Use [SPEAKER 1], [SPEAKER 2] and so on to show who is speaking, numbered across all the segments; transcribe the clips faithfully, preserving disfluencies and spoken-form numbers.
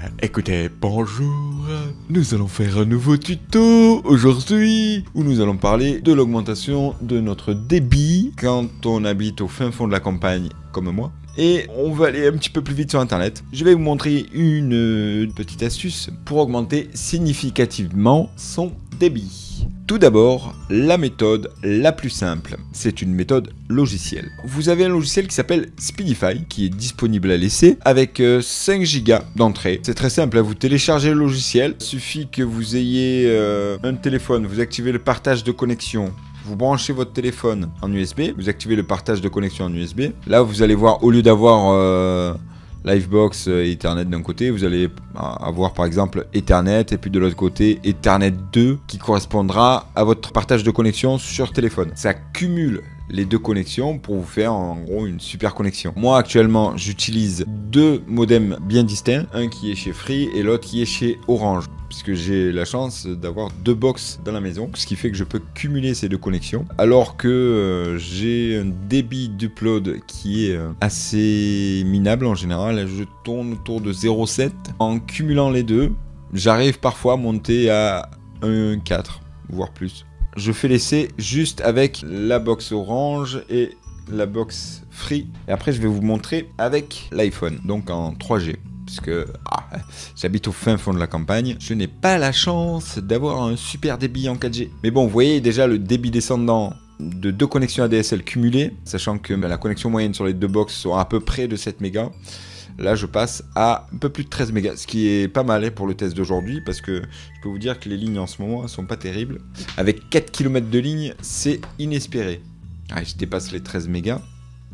[SPEAKER 1] Écoutez, bonjour, nous allons faire un nouveau tuto aujourd'hui où nous allons parler de l'augmentation de notre débit quand on habite au fin fond de la campagne comme moi. Et on va aller un petit peu plus vite sur internet. Je vais vous montrer une petite astuce pour augmenter significativement son débit. Tout d'abord, la méthode la plus simple, c'est une méthode logicielle. Vous avez un logiciel qui s'appelle Speedify, qui est disponible à l'essai, avec cinq gigas d'entrée. C'est très simple, vous téléchargez le logiciel, il suffit que vous ayez euh, un téléphone, vous activez le partage de connexion, vous branchez votre téléphone en U S B, vous activez le partage de connexion en U S B. Là, vous allez voir, au lieu d'avoir euh, Livebox et Ethernet d'un côté, vous allez avoir par exemple Ethernet et puis de l'autre côté Ethernet deux qui correspondra à votre partage de connexion sur téléphone. Ça cumule les deux connexions pour vous faire en gros une super connexion. Moi actuellement j'utilise deux modems bien distincts, un qui est chez Free et l'autre qui est chez Orange, puisque j'ai la chance d'avoir deux box dans la maison, ce qui fait que je peux cumuler ces deux connexions, alors que euh, j'ai un débit d'upload qui est euh, assez minable en général. Je tourne autour de zéro virgule sept. En cumulant les deux, j'arrive parfois à monter à un virgule quatre, voire plus. Je fais l'essai juste avec la box Orange et la box Free. Et après, je vais vous montrer avec l'iPhone, donc en trois G. Puisque ah, j'habite au fin fond de la campagne, je n'ai pas la chance d'avoir un super débit en quatre G. Mais bon, vous voyez déjà le débit descendant de deux connexions A D S L cumulées, sachant que bah, la connexion moyenne sur les deux box sera à peu près de sept mégas. Là, je passe à un peu plus de treize mégas, ce qui est pas mal hein, pour le test d'aujourd'hui, parce que je peux vous dire que les lignes en ce moment ne sont pas terribles. Avec quatre kilomètres de ligne, c'est inespéré. Ah, je dépasse les treize mégas.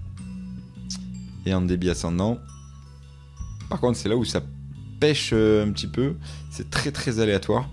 [SPEAKER 1] Et en débit ascendant. Par contre, c'est là où ça pêche un petit peu. C'est très très aléatoire.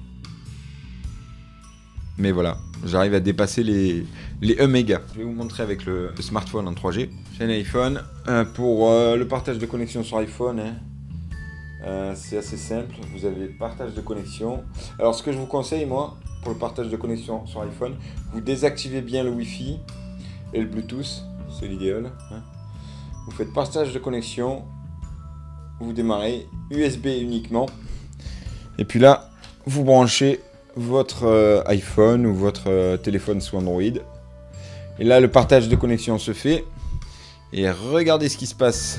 [SPEAKER 1] Mais voilà, j'arrive à dépasser les, les un méga. Je vais vous montrer avec le, le smartphone en trois G. J'ai un iPhone. Euh, pour euh, le partage de connexion sur iPhone, hein, euh, c'est assez simple. Vous avez partage de connexion. Alors, ce que je vous conseille, moi, pour le partage de connexion sur iPhone, vous désactivez bien le Wi-Fi et le Bluetooth. C'est l'idéal. Hein. Vous faites partage de connexion. Vous démarrez U S B uniquement. Et puis là, vous branchez votre euh, iPhone ou votre euh, téléphone sous Android. Et là, le partage de connexion se fait. Et regardez ce qui se passe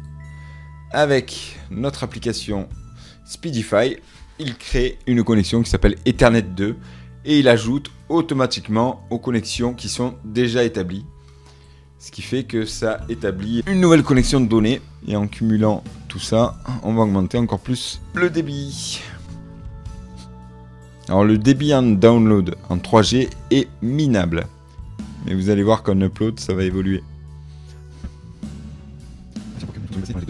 [SPEAKER 1] avec notre application Speedify. Il crée une connexion qui s'appelle Ethernet deux. Et il ajoute automatiquement aux connexions qui sont déjà établies. Ce qui fait que ça établit une nouvelle connexion de données. Et en cumulant tout ça, on va augmenter encore plus le débit. Alors le débit en download en trois G est minable. Mais vous allez voir qu'en upload, ça va évoluer. Parce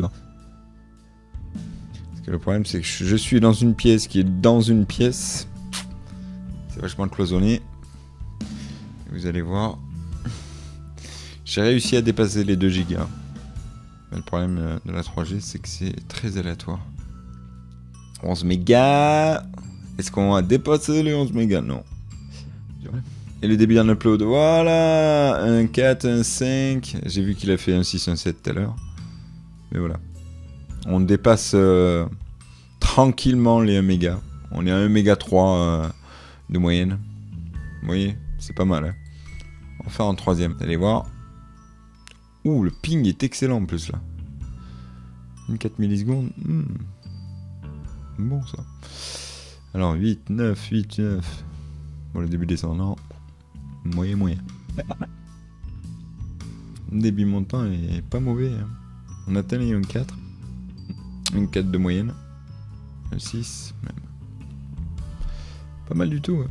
[SPEAKER 1] que le problème, c'est que je suis dans une pièce qui est dans une pièce. C'est vachement cloisonné. Vous allez voir. J'ai réussi à dépasser les deux gigas. Mais le problème de la trois G, c'est que c'est très aléatoire. onze mégas. Est-ce qu'on va dépasser les onze mégas? Non. Et le débit en upload, voilà. un quatre, un cinq. J'ai vu qu'il a fait un six, un sept tout à l'heure. Mais voilà. On dépasse euh, tranquillement les un méga. On est à un méga trois euh, de moyenne. Vous voyez, c'est pas mal. Hein. On va faire en troisième. Vous allez voir. Ouh, le ping est excellent en plus là. Une quatre millisecondes. Hmm. Bon ça. Alors huit, neuf, huit, neuf. Bon, le début descendant. Moyen, moyen. Le débit montant est pas mauvais. Hein. On atteint les un quatre. un quatre de moyenne. un six même. Pas mal du tout. Hein.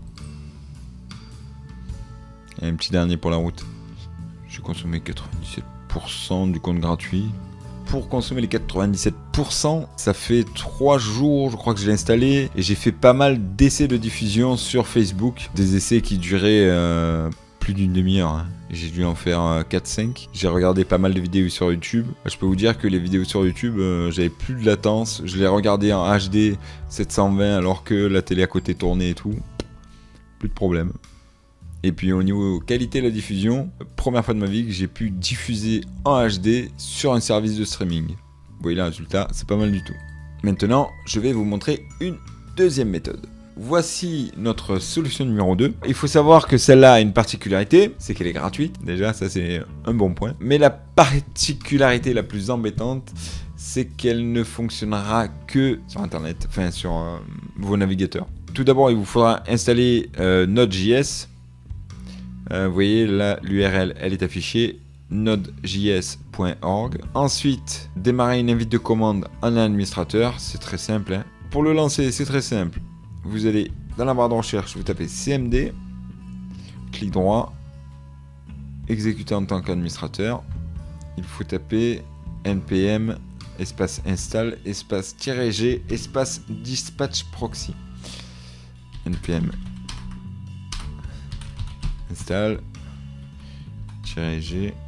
[SPEAKER 1] Et un petit dernier pour la route. J'ai consommé quatre-vingt-dix-sept pour cent du compte gratuit. Pour consommer les quatre-vingt-dix-sept pour cent, ça fait trois jours, je crois que je l'ai installé. Et j'ai fait pas mal d'essais de diffusion sur Facebook. Des essais qui duraient euh, plus d'une demi-heure. Hein. J'ai dû en faire euh, quatre cinq. J'ai regardé pas mal de vidéos sur YouTube. Je peux vous dire que les vidéos sur YouTube, euh, j'avais plus de latence. Je les regardais en H D sept cent vingt alors que la télé à côté tournait et tout. Plus de problème. Et puis au niveau qualité de la diffusion, première fois de ma vie que j'ai pu diffuser en H D sur un service de streaming. Vous voyez le résultat, c'est pas mal du tout. Maintenant, je vais vous montrer une deuxième méthode. Voici notre solution numéro deux. Il faut savoir que celle-là a une particularité, c'est qu'elle est gratuite. Déjà, ça c'est un bon point. Mais la particularité la plus embêtante, c'est qu'elle ne fonctionnera que sur Internet, enfin sur euh, vos navigateurs. Tout d'abord, il vous faudra installer euh, Node.js. Euh, vous voyez là, l'U R L, elle est affichée, node j s point org. Ensuite, démarrer une invite de commande en administrateur, c'est très simple. Hein. Pour le lancer, c'est très simple. Vous allez dans la barre de recherche, vous tapez C M D, clic droit, exécuter en tant qu'administrateur. Il faut taper npm espace install espace -g espace dispatch proxy. npm install -g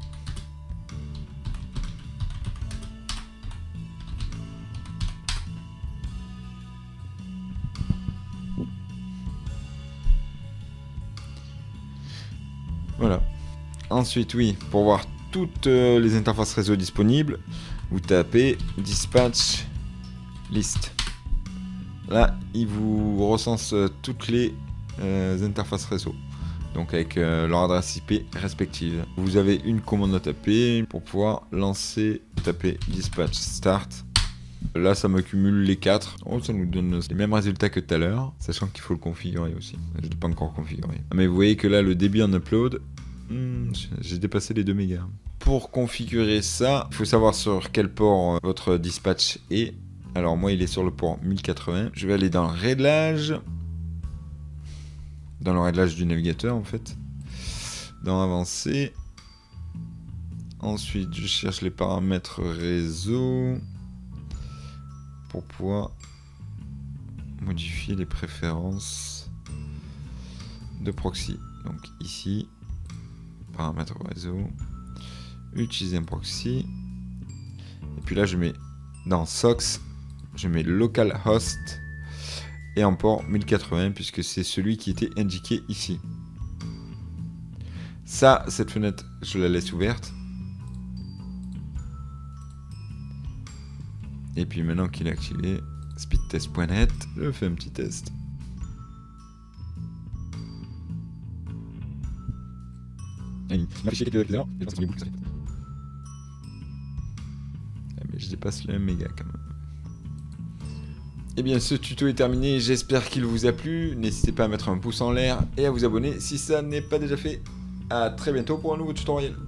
[SPEAKER 1] Voilà. Ensuite, oui, pour voir toutes euh, les interfaces réseau disponibles, vous tapez dispatch list. Là, il vous recense euh, toutes les euh, interfaces réseau, donc avec euh, leur adresse I P respective. Vous avez une commande à taper pour pouvoir lancer, taper dispatch start. Là, ça me cumule les quatre. Oh, ça nous donne les mêmes résultats que tout à l'heure, sachant qu'il faut le configurer aussi. Je ne l'ai pas encore configuré. Mais vous voyez que là, le débit en upload, hmm, j'ai dépassé les deux mégas. Pour configurer ça, il faut savoir sur quel port votre dispatch est. Alors moi, il est sur le port mille quatre-vingts. Je vais aller dans le réglage. Dans le réglage du navigateur, en fait. Dans avancé. Ensuite, je cherche les paramètres réseau. Pour pouvoir modifier les préférences de proxy. Donc ici, paramètres réseau, utiliser un proxy. Et puis là, je mets dans Sox, je mets localhost et en port mille quatre-vingts puisque c'est celui qui était indiqué ici. Ça, cette fenêtre, je la laisse ouverte. Et puis maintenant qu'il est activé, speedtest point net, je fais un petit test. Mais je dépasse le un méga quand même. Et bien ce tuto est terminé, j'espère qu'il vous a plu. N'hésitez pas à mettre un pouce en l'air et à vous abonner si ça n'est pas déjà fait. A très bientôt pour un nouveau tutoriel.